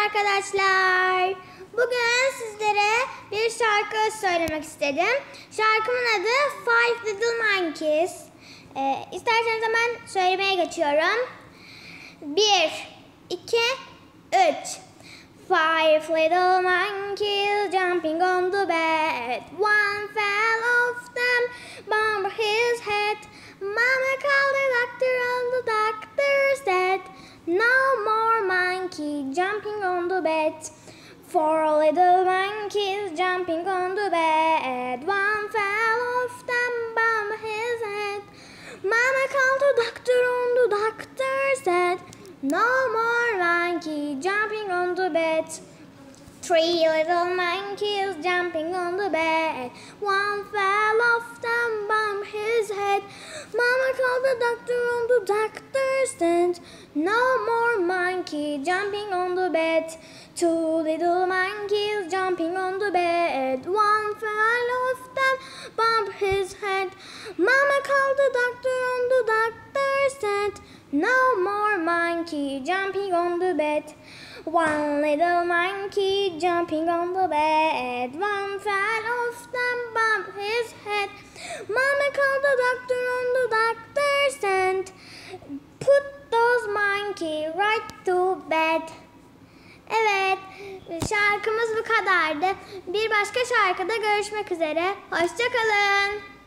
arkadaşlar. Bugün sizlere bir şarkı söylemek istedim. Şarkımın adı Five Little Monkeys. İsterseniz hemen söylemeye geçiyorum. 1, 2, 3. Five little monkeys jumping on the bed. One fell off them, bumped his head. Mama called the doctor and the doctor said, no more monkey jumping on the bed. 4 little monkeys jumping on the bed. One fell off them, bumped his head. Mama called the doctor and the doctor said, no more monkey jumping on the bed. 3 little monkeys jumping on the bed. One fell off them, bumped his head. Mama called the doctor and the doctor said, no more monkey jumping on the bed. 2 little monkeys jumping on the bed. One fell off them, bumped his head. Mama called the doctor and the doctor said, no more monkey jumping on the bed. 1 little monkey jumping on the bed. One fell off them, bumped his head. Mama called the doctor and the doctor said, put those monkey right to bed. Evet, şarkımız bu kadardı. Bir başka şarkıda görüşmek üzere. Hoşça kalın.